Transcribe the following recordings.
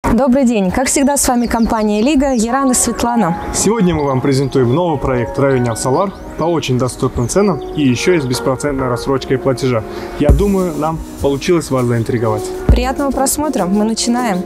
Добрый день! Как всегда, с вами компания Лига, Яран и Светлана. Сегодня мы вам презентуем новый проект в районе Авсолар по очень доступным ценам и еще и с беспроцентной рассрочкой платежа. Я думаю, нам получилось вас заинтриговать. Приятного просмотра! Мы начинаем!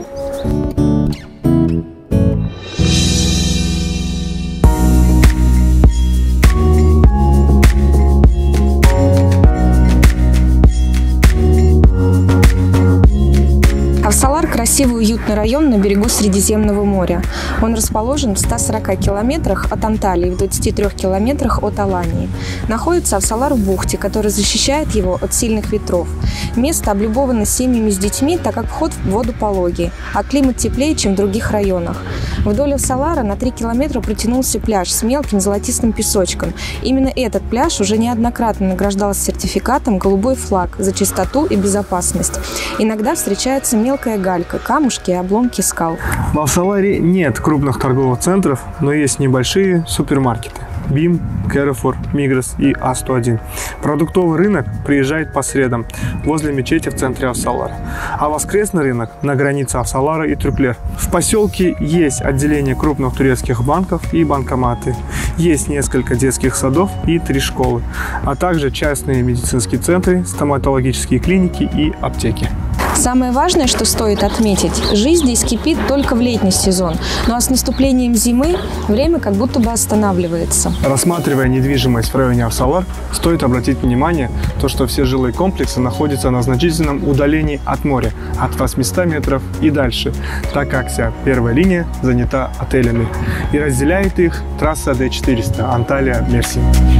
Авсолар – красивый уютный район на берегу Средиземного моря. Он расположен в 140 километрах от Анталии, в 23 километрах от Алании. Находится Авсолар в бухте, которая защищает его от сильных ветров. Место облюбовано семьями с детьми, так как вход в воду пологий, а климат теплее, чем в других районах. Вдоль Авсолара на 3 километра протянулся пляж с мелким золотистым песочком. Именно этот пляж уже неоднократно награждался сертификатом «Голубой флаг» за чистоту и безопасность. Иногда встречается мелкая галька, камушки и обломки скал. В Авсоларе нет крупных торговых центров, но есть небольшие супермаркеты. БИМ, Carrefour, Migros и А101. Продуктовый рынок приезжает по средам возле мечети в центре Авсолара, а воскресный рынок на границе Авсолара и Трюклер. В поселке есть отделение крупных турецких банков и банкоматы, есть несколько детских садов и 3 школы, а также частные медицинские центры, стоматологические клиники и аптеки. Самое важное, что стоит отметить, жизнь здесь кипит только в летний сезон, ну а с наступлением зимы время как будто бы останавливается. Рассматривая недвижимость в районе Авсолар, стоит обратить внимание, что все жилые комплексы находятся на значительном удалении от моря, от 800 метров и дальше, так как вся первая линия занята отелями и разделяет их трасса Д400 Анталия-Мерсин.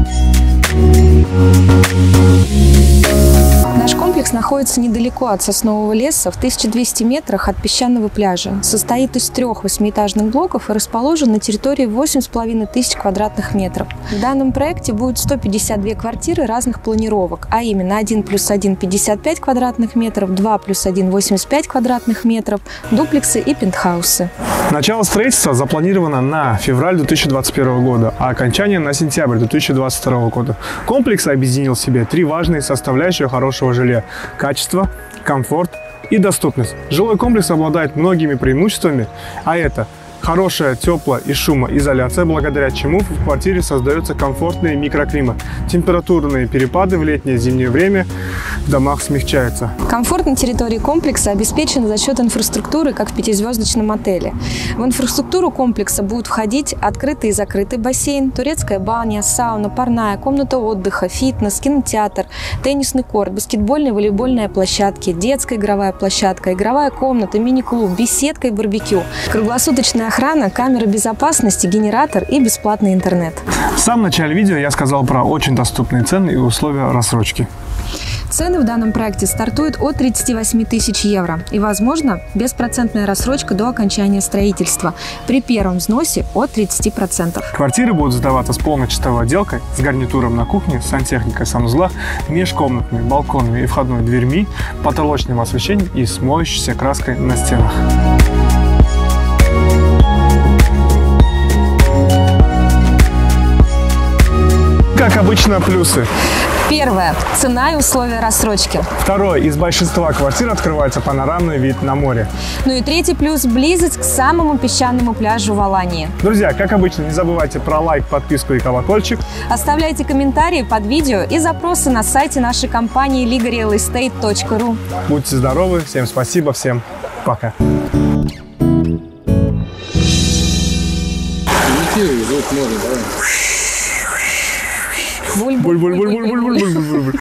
Наш комплекс находится недалеко от Соснового леса, в 1200 метрах от песчаного пляжа. Состоит из 3 8-этажных блоков и расположен на территории 8500 квадратных метров. В данном проекте будет 152 квартиры разных планировок, а именно 1+1 55 квадратных метров, 2+1 85 квадратных метров, дуплексы и пентхаусы. Начало строительства запланировано на февраль 2021 года, а окончание на сентябрь 2022 года. Комплекс объединил в себе 3 важные составляющие хорошего жилья – качество, комфорт и доступность. Жилой комплекс обладает многими преимуществами, а это хорошая тепло- и шумоизоляция, благодаря чему в квартире создается комфортный микроклимат. Температурные перепады в летнее и зимнее время в домах смягчаются. Комфорт на территории комплекса обеспечен за счет инфраструктуры, как в 5-звездочном отеле. В инфраструктуру комплекса будут входить открытый и закрытый бассейн, турецкая баня, сауна, парная, комната отдыха, фитнес, кинотеатр, теннисный корт, баскетбольная и волейбольная площадки, детская игровая площадка, игровая комната, мини-клуб, беседка и барбекю, круглосуточная охрана, камеры безопасности, генератор и бесплатный интернет. В самом начале видео я сказал про очень доступные цены и условия рассрочки. Цены в данном проекте стартуют от 38 тысяч евро и, возможно, беспроцентная рассрочка до окончания строительства при первом взносе от 30%. Квартиры будут сдаваться с полной чистовой отделкой, с гарнитуром на кухне, сантехникой санузла, межкомнатными балконами и входной дверьми, потолочным освещением и с моющейся краской на стенах. Как обычно, плюсы. Первое. Цена и условия рассрочки. Второе. Из большинства квартир открывается панорамный вид на море. Ну и третий плюс – близость к самому песчаному пляжу в Алании. Друзья, как обычно, не забывайте про лайк, подписку и колокольчик. Оставляйте комментарии под видео и запросы на сайте нашей компании ligarealestate.ru. Будьте здоровы, всем спасибо, всем пока. Буль-буль-буль-буль-буль-буль-буль-буль.